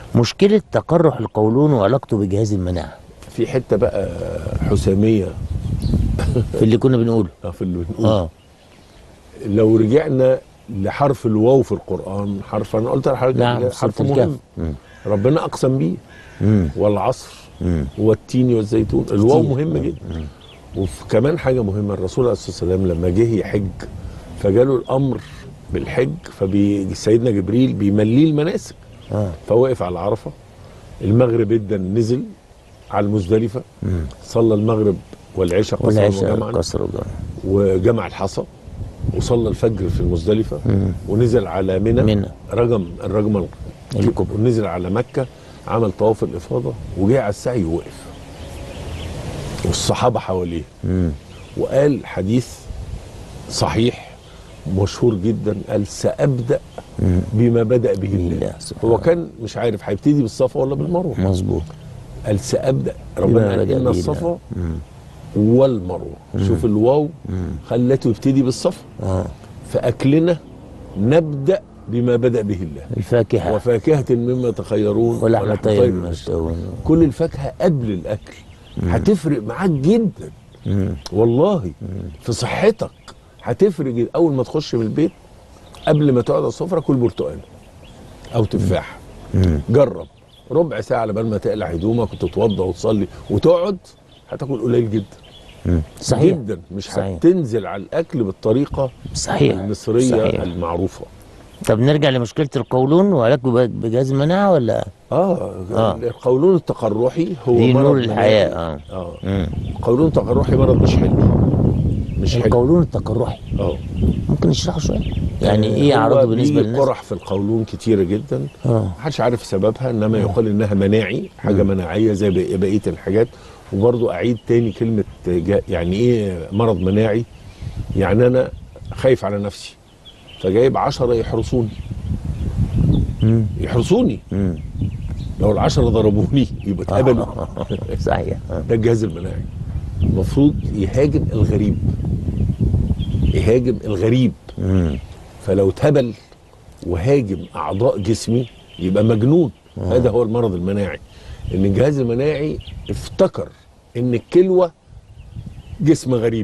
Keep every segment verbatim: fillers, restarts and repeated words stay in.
مشكله تقرح القولون وعلاقته بجهاز المناعه في حته بقى حساميه في اللي كنا بنقوله. اه في اللي بنقوله. اه لو رجعنا لحرف الواو في القرآن، حرف أنا قلت لحضرتك نعم حرف مهم ربنا أقسم بيه، والعصر والتين والزيتون. الواو مهم جدا. وكمان حاجة مهمة، الرسول عليه الصلاة والسلام لما جه يحج فجاله الأمر بالحج، فسيدنا جبريل بيمليه المناسك. آه. فوقف على عرفة، المغرب جدا نزل على المزدلفة، صلى المغرب والعشاء قصرا وجمعا قصر وجمع الحصى، وصلى الفجر في المزدلفة، ونزل على منى منى رجم الرجم الكبرى، ونزل على مكة عمل طواف الإفاضة، وجه على السعي ووقف والصحابة حواليه، وقال حديث صحيح مشهور جدا، قال سأبدأ بما بدأ به الله. هو كان مش عارف هيبتدي بالصفا ولا بالمروة. مظبوط. قال سأبدأ، ربنا قال إن الصفا والمروة. شوف الواو خلته يبتدي بالصفا. آه. فأكلنا نبدأ بما بدأ به الله، الفاكهة وفاكهة مما تخيرون ولحم طير مما يشتهون. كل الفاكهة قبل الأكل هتفرق معاك جدا. مم. والله مم. في صحتك هتفرق جدا. أول ما تخش من البيت قبل ما تقعد على السفرة كل برتقال أو تفاح. مم. جرب ربع ساعة على بال ما تقلع هدومك وتتوضى وتصلي وتقعد، هتاكل قليل جدا. مم. صحيح جدا. مش صحيح. هتنزل على الأكل بالطريقة صحيح. المصرية صحيح. المعروفة. طب نرجع لمشكلة القولون وعلاجه بجهاز المناعة ولا؟ اه, آه. القولون التقرحي هو دي مرض نور الحياة. اه اه القولون التقرحي مرض مش حلو. مش حلو القولون التقرحي. اه ممكن نشرحه شوية؟ يعني آه ايه اعراضه بالنسبة للناس؟ قرح في القولون كتيرة جدا. اه محدش عارف سببها، انما آه. يقال انها مناعي، حاجة مم. مناعية زي بقية الحاجات. وبرضو اعيد تاني كلمة يعني ايه مرض مناعي. يعني انا خايف على نفسي فجايب عشرة يحرسوني. مم. يحرسوني. مم. لو العشرة ضربوني يبقى اتقبلوا. صحيح. ده الجهاز المناعي المفروض يهاجم الغريب، يهاجم الغريب. مم. فلو اتهبل وهاجم اعضاء جسمي يبقى مجنون. آه. هذا هو المرض المناعي، ان الجهاز المناعي افتكر ان الكلوة جسم غريب،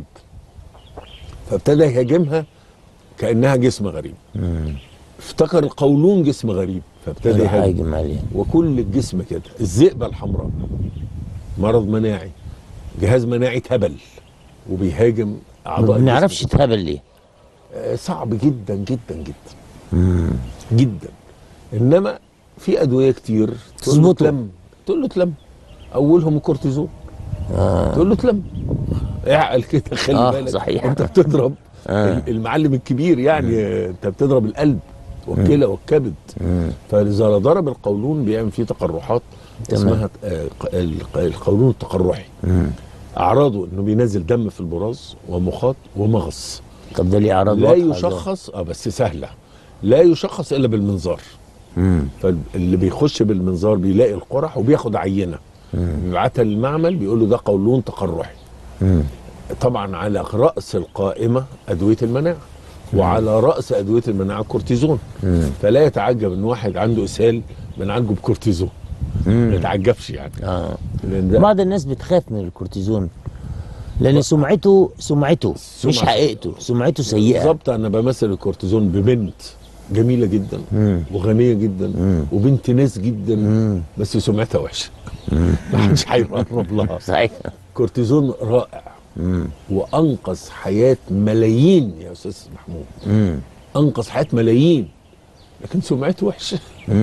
فابتدى يهاجمها كأنها جسم غريب. مم. افتكر القولون جسم غريب فابتدى يهاجم عليه. وكل الجسم كده. الذئبة الحمراء مرض مناعي، جهاز مناعي اتهبل وبيهاجم اعضاء. ما بنعرفش اتهبل ليه؟ آه صعب جدا جدا جدا. مم. جدا. انما في ادويه كتير تقول له تلم، تقول له تلم، اولهم الكورتيزون. آه. تقول له تلم، اعقل كده، خلي آه بالك. صحيح. انت بتضرب آه. المعلم الكبير يعني. مم. انت بتضرب القلب والكلى والكبد. فاذا ضرب القولون بيعمل فيه تقرحات اسمها القولون التقرحي. مم. اعراضه انه بينزل دم في البراز ومخاط ومغص. طب ده ليه اعراض لا يشخص اه بس سهله، لا يشخص الا بالمنظار. مم. فاللي بيخش بالمنظار بيلاقي القرح وبياخد عينه بيبعتها للمعمل بيقول له ده قولون تقرحي. مم. طبعا على راس القائمه ادويه المناعه، وعلى راس ادويه المناعه الكورتيزون. مم. فلا يتعجب ان واحد عنده اسهال بنعالجه بكورتيزون. ما يتعجبش يعني. اه بعض الناس بتخاف من الكورتيزون لان سمعته سمعته مش حقيقته، سمعته سيئه. بالظبط. انا بمثل الكورتيزون ببنت جميله جدا. مم. وغنيه جدا. مم. وبنت ناس جدا. مم. بس سمعتها وحشه. ما حدش هيقرب لها. صحيح. كورتيزون رائع. مم. وانقذ حياه ملايين يا استاذ محمود. مم. انقذ حياه ملايين، لكن سمعته وحشه.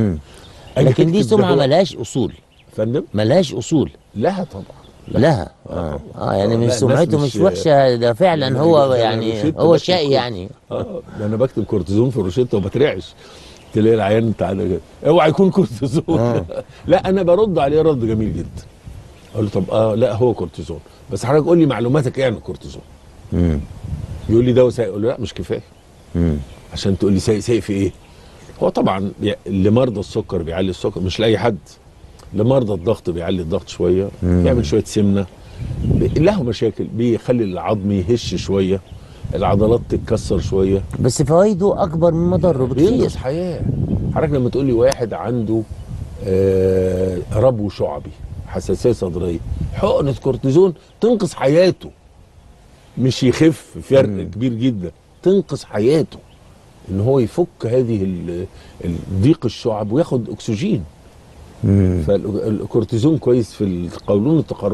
لكن دي سمعه ملهاش اصول. فندم؟ ملهاش اصول. لها طبعا. لها اه, آه يعني مش سمعته مش وحشه، ده فعلا هو يعني هو شقي يعني. اه ده انا بكتب كورتيزون في الروشته وبترعش، تلاقي العيان انت على اوعى يكون كورتيزون. آه. لا انا برد عليه رد جميل جدا، اقول له طب اه لا هو كورتيزون، بس حضرتك قول لي معلوماتك ايه عن الكورتيزون. امم يقول لي دواء سيء، اقول له لا مش كفايه. امم عشان تقول لي سيء سيء في ايه؟ هو طبعا لمرضى السكر بيعلي السكر، مش لاي حد. لمرضى الضغط بيعلي الضغط شويه، مم. بيعمل شويه سمنه، له مشاكل، بيخلي العظم يهش شويه، العضلات تتكسر شويه. بس فوائده اكبر من مضره بكتير. بينقذ حياه. حضرتك لما تقول لي واحد عنده آه ربو شعبي، حساسيه صدريه، حقنه كورتيزون تنقذ حياته، مش يخف فرق مم. كبير جدا، تنقذ حياته ان هو يفك هذه ال- ضيق الشعب وياخد اكسجين. مم. فالكورتيزون كويس في القولون التقرحي.